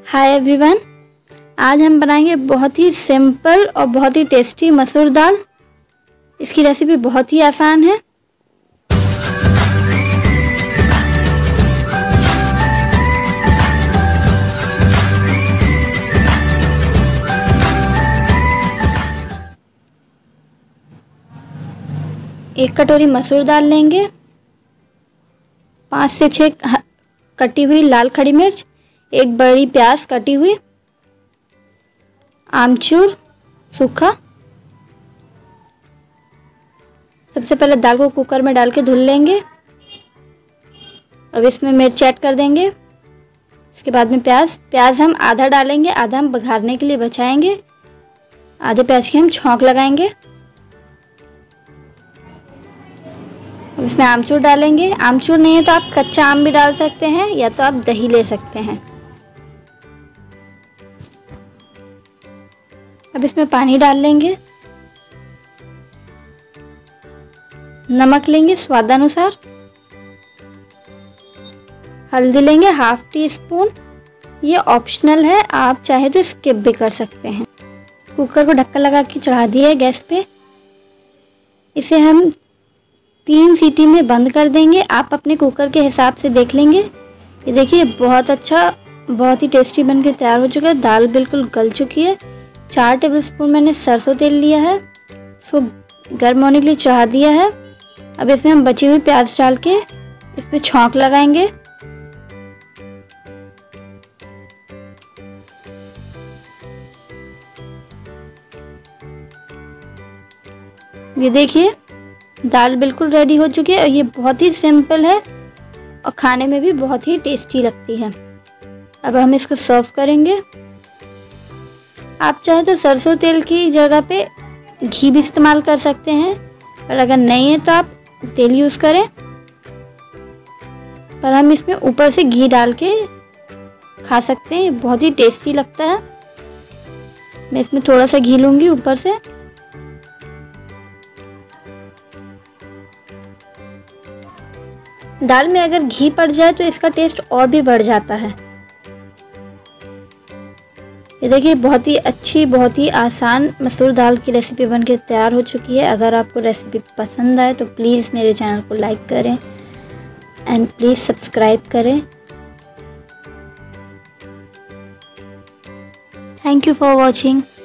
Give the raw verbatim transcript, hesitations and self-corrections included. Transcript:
Hi everyone, आज हम बनाएंगे बहुत ही सिंपल और बहुत ही टेस्टी मसूर दाल। इसकी रेसिपी बहुत ही आसान है। एक कटोरी मसूर दाल लेंगे, पाँच से छः कटी हुई लाल खड़ी मिर्च, एक बड़ी प्याज कटी हुई, आमचूर सूखा। सबसे पहले दाल को कुकर में डाल के धुल लेंगे। अब इसमें मिर्च ऐड कर देंगे। इसके बाद में प्याज प्याज हम आधा डालेंगे, आधा हम बघारने के लिए बचाएंगे। आधे प्याज की हम छौंक लगाएंगे। अब इसमें आमचूर डालेंगे। आमचूर नहीं है तो आप कच्चा आम भी डाल सकते हैं या तो आप दही ले सकते हैं। अब इसमें पानी डाल लेंगे। नमक लेंगे स्वादानुसार। हल्दी लेंगे हाफ टी स्पून। ये ऑप्शनल है, आप चाहे तो स्किप भी कर सकते हैं। कुकर को ढक्कन लगा के चढ़ा दिया गैस पे। इसे हम तीन सीटी में बंद कर देंगे। आप अपने कुकर के हिसाब से देख लेंगे। ये देखिए बहुत अच्छा, बहुत ही टेस्टी बन के तैयार हो चुका है। दाल बिल्कुल गल चुकी है। चार टेबलस्पून मैंने सरसों तेल लिया है, इसको गर्म होने के लिए चढ़ा दिया है। अब इसमें हम बची हुई प्याज डाल के इसमें छौंक लगाएंगे। ये देखिए दाल बिल्कुल रेडी हो चुकी है और ये बहुत ही सिंपल है और खाने में भी बहुत ही टेस्टी लगती है। अब हम इसको सर्व करेंगे। आप चाहे तो सरसों तेल की जगह पे घी भी इस्तेमाल कर सकते हैं, पर अगर नहीं है तो आप तेल यूज़ करें। पर हम इसमें ऊपर से घी डाल के खा सकते हैं, बहुत ही टेस्टी लगता है। मैं इसमें थोड़ा सा घी लूँगी ऊपर से। दाल में अगर घी पड़ जाए तो इसका टेस्ट और भी बढ़ जाता है। ये देखिए बहुत ही अच्छी, बहुत ही आसान मसूर दाल की रेसिपी बनके तैयार हो चुकी है। अगर आपको रेसिपी पसंद आए तो प्लीज़ मेरे चैनल को लाइक करें एंड प्लीज़ सब्सक्राइब करें। Thank you for watching.